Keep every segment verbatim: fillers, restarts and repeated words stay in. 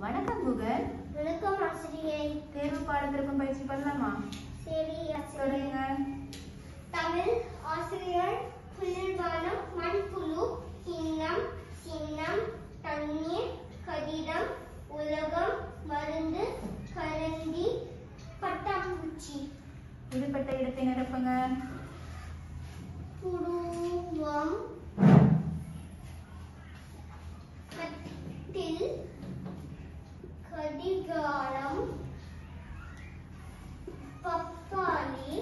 வணக்கம் குகன். வணக்கம் ஆசிரியை. தேர்வு பாடத்திற்கும் பயிற்சி பண்ணலாமா? சரி தொடங்க. தமிழ் ஆசிரியர் குளிர்பானம், மண்புழு, கிண்ணம், சின்னம், தண்ணீர், கடிதம், உலகம், மருந்து, கரண்டி, பட்டாம்பூச்சி. விடுபட்ட இடத்தை நிரப்புங்க. புருவம், கட்டில், கடிகாரம், பப்பாளி,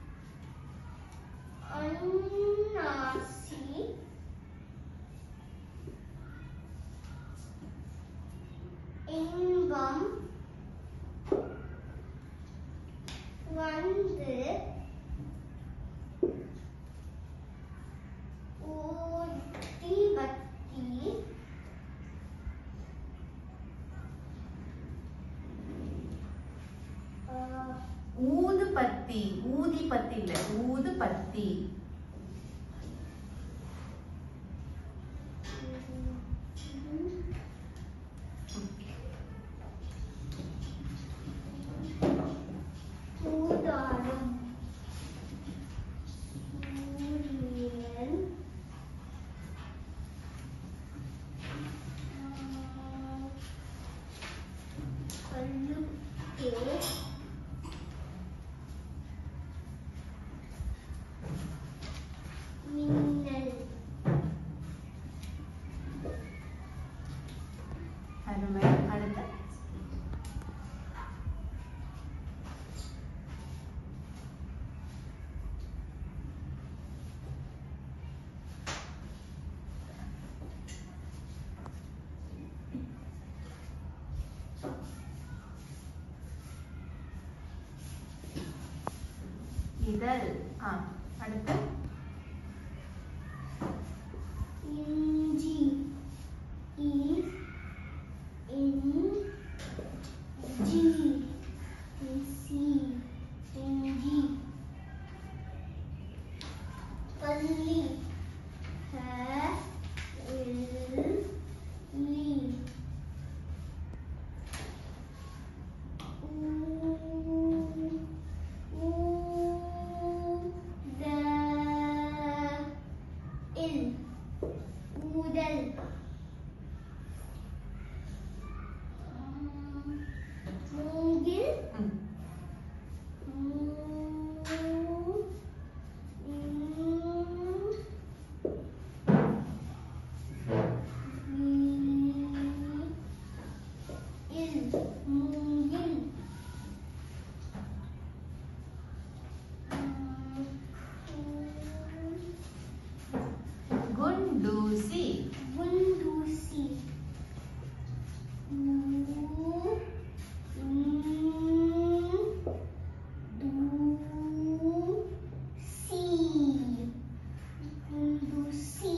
அன்னாசி, இன்பம், வந்து, ஊதிபத்தி, ஊதுபத்தி. ஊதிபத்தி இல்ல, ஊதுபத்தி. ஊதாரம், சூரியன், கல்லுக்கே, மின்னல். அருமை. அடுத்த இதழ். ஆ அடுத்து இஞ்சி, இ, இன், ஜி, சி, இஞ்சி. பள்ளி, ஹ, இல், லி. ஊதல், மூங்கில், ம். மூங்கில். குண்டூசி. குண்டூசி. குண்டூசி.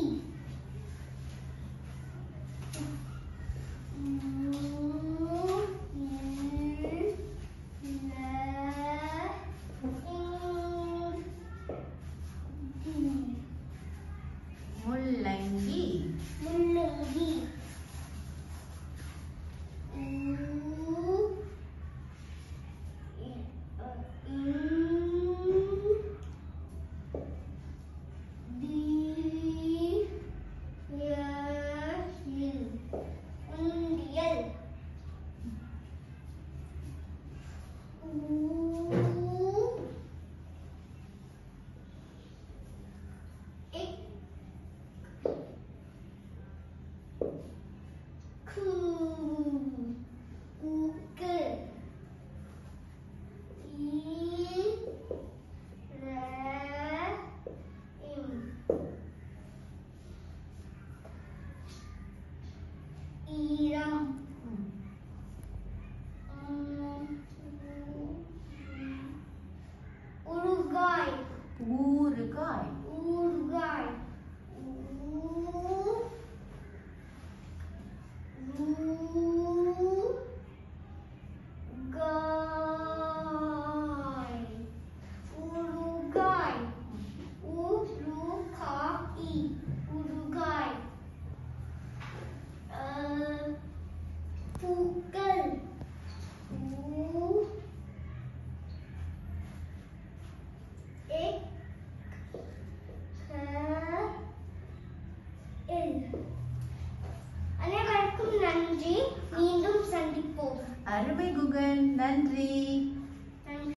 பூக்கள் ஊ எக் க இல். அனைவருக்கும் நன்றி. மீண்டும் சந்திப்போம். அருமை குகன், நன்றி.